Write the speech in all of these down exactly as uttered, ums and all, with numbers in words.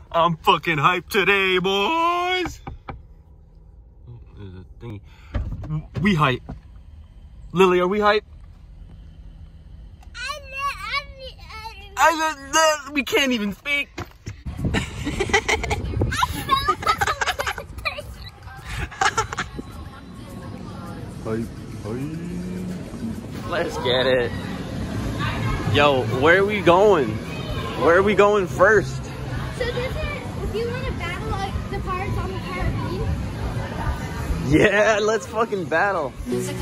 I'm fucking hyped today, boys. Oh, there's a thingy. We hype. Lily, are we hype? I, we can't even speak. Let's get it. Yo, where are we going? Where are we going first? So this is, if you want to battle like the Pirates on the Caribbean? Yeah, let's fucking battle.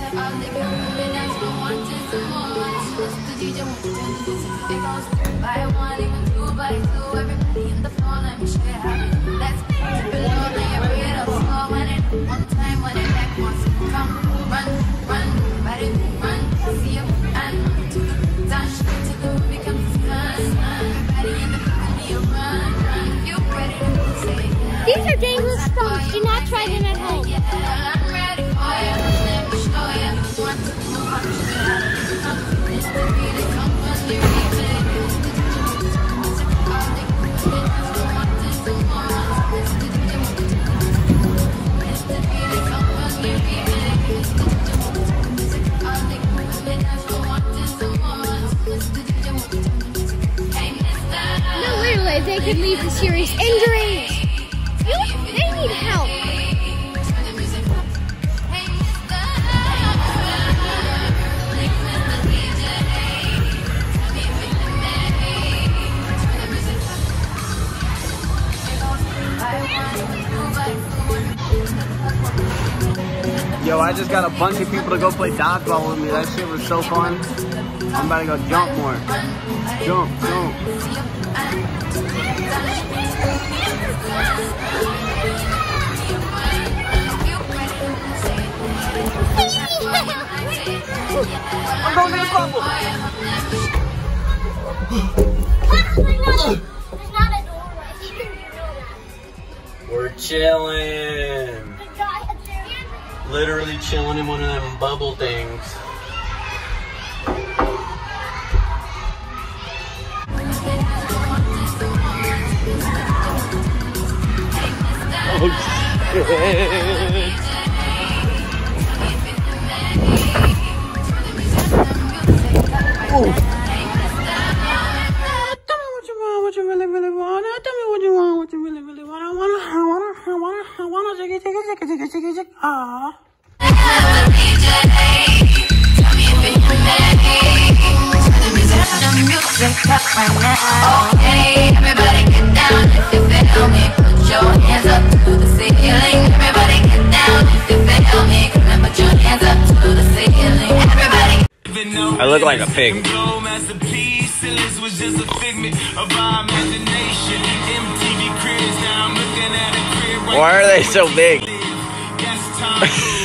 These are dangerous stones. Do not try them at home. No, literally, they could lead to serious injuries. You, they need help. Yo, I just got a bunch of people to go play dodgeball with me. That shit was so fun. I'm about to go jump more. Jump, jump. I'm going to the bubble. There's not a doorway. You know that. We're chilling. Literally chilling in one of them bubble things. Oh shit. Oh. Tell me what you want, what you really, really want. Tell me what you want, what you really, really want. I wanna, I wanna, I wanna, I wanna, take it, take it, take it, take it, take it, take it. Ah. Okay, everybody get down if you feel me. Put your hands up to the ceiling. Everybody get down if you feel me. Come on, put your hands up to the ceiling. Everybody. I look like a pig. Why are they so big?